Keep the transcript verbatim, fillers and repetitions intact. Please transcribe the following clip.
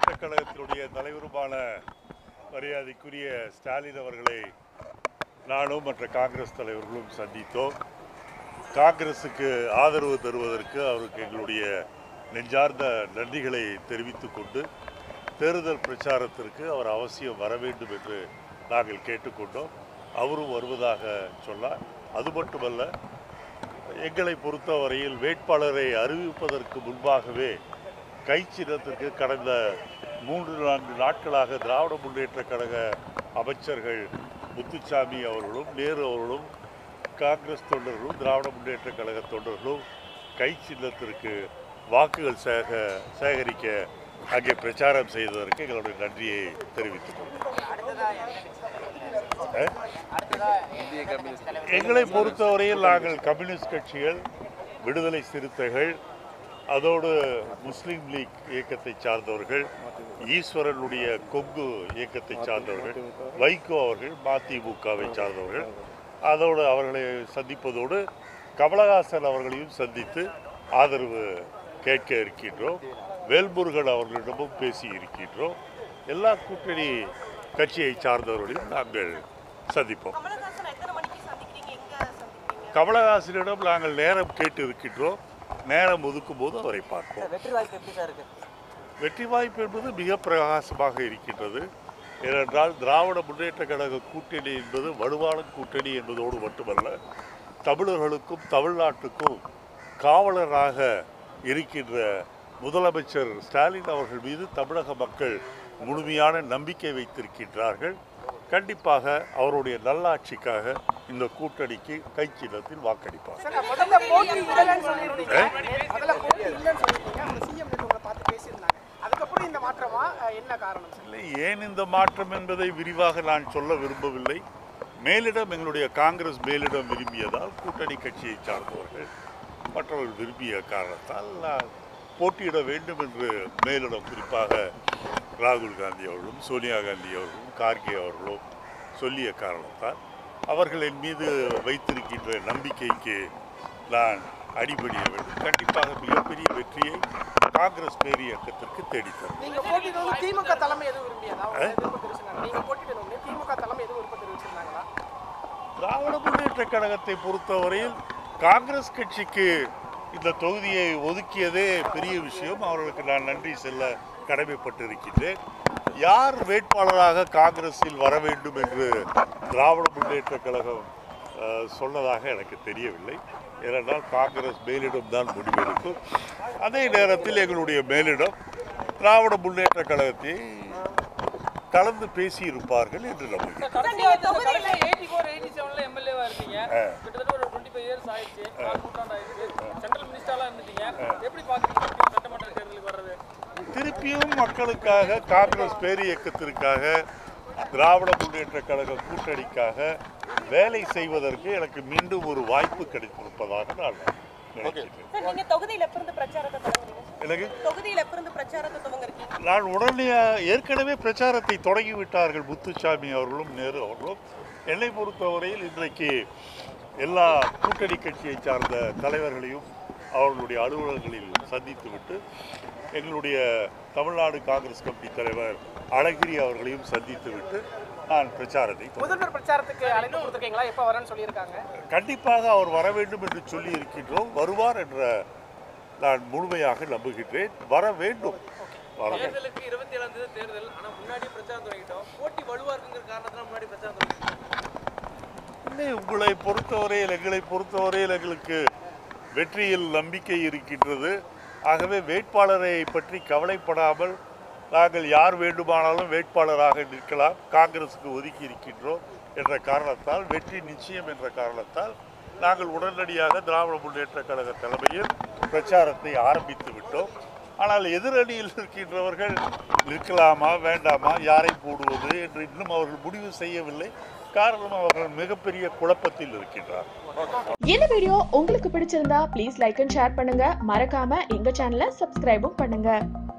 முன்னேற்றக் கழகத்தினுடைய தலைவருமான மரியாதைக்குரிய ஸ்டாலின் அவர்களை நானும் மற்ற காங்கிரஸ் தலைவர்களும் சந்தித்தோம். காங்கிரசுக்கு ஆதரவு தருவதற்கு அவருக்கு எங்களுடைய நெஞ்சார்ந்த நன்றிகளை தெரிவித்துக் கொண்டு தேர்தல் பிரச்சாரத்திற்கு அவர் அவசியம் வர வேண்டும் என்று நாங்கள் கேட்டுக்கொண்டோம். அவரும் வருவதாக சொன்னார். அது மட்டுமல்ல, எங்களை பொறுத்தவரையில் வேட்பாளரை அறிவிப்பதற்கு முன்பாகவே கை சின்னத்திற்கு கடந்த மூன்று நான்கு நாட்களாக திராவிட முன்னேற்றக் கழக அமைச்சர்கள் முத்துசாமி அவர்களும் நேரு அவர்களும் காங்கிரஸ் தொண்டர்களும் திராவிட முன்னேற்றக் கழக தொண்டர்களும் கை சின்னத்திற்கு வாக்குகள் சேக சேகரிக்க அங்கே பிரச்சாரம் செய்ததற்கு எங்களுடைய நன்றியை தெரிவித்துக் கொள்கிறோம். எங்களை பொறுத்தவரையில் நாங்கள் கம்யூனிஸ்ட் கட்சிகள், விடுதலை சிறுத்தைகள், அதோடு முஸ்லீம் லீக் இயக்கத்தை சார்ந்தவர்கள், ஈஸ்வரனுடைய கொங்கு இயக்கத்தை சார்ந்தவர்கள், வைகோ அவர்கள் மதிமுகவை சார்ந்தவர்கள், அதோடு அவர்களை சந்திப்பதோடு கமலஹாசன் அவர்களையும் சந்தித்து ஆதரவு கேட்க இருக்கின்றோம். வேல்முருகன் அவர்களிடமும் பேசி இருக்கின்றோம். எல்லா கூட்டணி கட்சியை சார்ந்தவர்களையும் நாங்கள் சந்திப்போம். கமலஹாசனிடம் நாங்கள் நேரம் கேட்டு இருக்கின்றோம். நேரம் ஒதுக்கும் போது அவரை பார்ப்போம். வெற்றி வாய்ப்பு என்பது மிக பிரகாசமாக இருக்கின்றது. ஏனென்றால் திராவிட முன்னேற்ற கழக கூட்டணி என்பது வலுவான கூட்டணி என்பதோடு மட்டுமல்ல, தமிழர்களுக்கும் தமிழ்நாட்டுக்கும் காவலராக இருக்கின்ற முதலமைச்சர் ஸ்டாலின் அவர்கள் மீது தமிழக மக்கள் முழுமையான நம்பிக்கை வைத்திருக்கின்றார்கள். கண்டிப்பாக அவருடைய நல்லாட்சிக்காக இந்த கூட்டணிக்கு கை சின்னத்தில் வாக்களிப்பார். இல்லை, ஏன் இந்த மாற்றம் என்பதை விரிவாக நான் சொல்ல விரும்பவில்லை. மேலிடம் எங்களுடைய காங்கிரஸ் மேலிடம் விரும்பியதால் கூட்டணி கட்சியை சார்ந்தவர்கள் மற்றவர்கள் விரும்பிய காரணத்தால் போட்டியிட வேண்டும் என்று மேலிடம், குறிப்பாக ராகுல் காந்தி அவர்களும் சோனியா காந்தி அவர்களும் கார்கே அவர்களும் சொல்லிய காரணத்தால் அவர்களின் மீது வைத்திருக்கின்ற நம்பிக்கைக்கு நான் அடிபடிய வேண்டும். கண்டிப்பாக மிகப்பெரிய வெற்றியை காங்கிரஸ் பேர் இயக்கத்திற்கு தேடித்தரும். திராவிட முன்னேற்ற கழகத்தை பொறுத்தவரையில் காங்கிரஸ் கட்சிக்கு இந்த தொகுதியை ஒதுக்கியதே பெரிய விஷயம். அவர்களுக்கு நான் நன்றி செல்ல கடமைப்பட்டிருக்கின்றேன். யார் வேட்பாளராக காங்கிரஸில் வர வேண்டும் என்று திராவிட முன்னேற்ற கழகம் சொன்னதாக எனக்கு தெரியவில்லை. ஏனென்றால் காங்கிரஸ் மேலிடம் தான் முடிவெடுக்கும். அதே நேரத்தில் எங்களுடைய மேலிடம் திராவிட முன்னேற்ற கழகத்தை கலந்து பேசி இருப்பார்கள் என்று நம்புகிறேன். திருப்பியும் மக்களுக்காக, காங்கிரஸ் பேர் இயக்கத்திற்காக, திராவிட முன்னேற்ற கழக கூட்டணிக்காக வேலை செய்வதற்கு எனக்கு மீண்டும் ஒரு வாய்ப்பு கிடைத்திருப்பதாக நான் நான் உடனே ஏற்கனவே பிரச்சாரத்தை தொடங்கிவிட்டார்கள் முத்துசாமி அவர்களும் நேரு அவர்களும். என்னை பொறுத்தவரையில் இன்றைக்கு எல்லா கூட்டணி கட்சியை சார்ந்த தலைவர்களையும் அவர்களுடைய அலுவலகங்களில் சந்தித்துவிட்டு எங்களுடைய தமிழ்நாடு காங்கிரஸ் கமிட்டி தலைவர் அழகிரி அவர்களையும் சந்தித்துவிட்டு நான் பிரச்சாரத்தை முதல்வர் பிரச்சாரத்துக்கு அழைப்பு கொடுத்திருக்கீங்களா? எப்போ வரேன்னு சொல்லியிருக்காங்க? கண்டிப்பாக அவர் வர வேண்டும் என்று சொல்லி இருக்கின்றோம். வருவார் என்ற நான் முழுமையாக நம்புகின்றேன். வர வேண்டும். தேர்தலுக்கு இருபத்தி ஏழாம் தேதி தேர்தல், ஆனால் முன்னாடி பிரச்சாரம் தொடங்கிட்டோம். போட்டி வலுவாக இருக்குங்கிற காரணத்தினால் முன்னாடி பிரச்சாரம் தொடங்கிட்டோம். உங்களை பொறுத்தவரையில், எங்களை பொறுத்தவரையில் எங்களுக்கு வெற்றியில் நம்பிக்கை இருக்கின்றது. ஆகவே வேட்பாளரை பற்றி கவலைப்படாமல் நாங்கள் யார் வேண்டுமானாலும் வேட்பாளராக நிற்கலாம். காங்கிரஸுக்கு ஒதுக்கி இருக்கின்றோம் என்ற காரணத்தால், வெற்றி நிச்சயம் என்ற காரணத்தால் நாங்கள் உடனடியாக திராவிட முன்னேற்ற கழக தலைமையில் பிரச்சாரத்தை ஆரம்பித்து விட்டோம். ஆனால் எதிரணியில் இருக்கின்றவர்கள் நிற்கலாமா வேண்டாமா, யாரை போடுவது என்று இன்னும் அவர்கள் முடிவு செய்யவில்லை. காரணம், அவர்கள் மிகப்பெரிய குழப்பத்தில் இருக்கின்றார். இந்த வீடியோ உங்களுக்கு பிடிச்சிருந்தா ப்ளீஸ் லைக் அண்ட் ஷேர் பண்ணுங்க. மறக்காம எங்க சேனலை சப்ஸ்கிரைபும் பண்ணுங்க.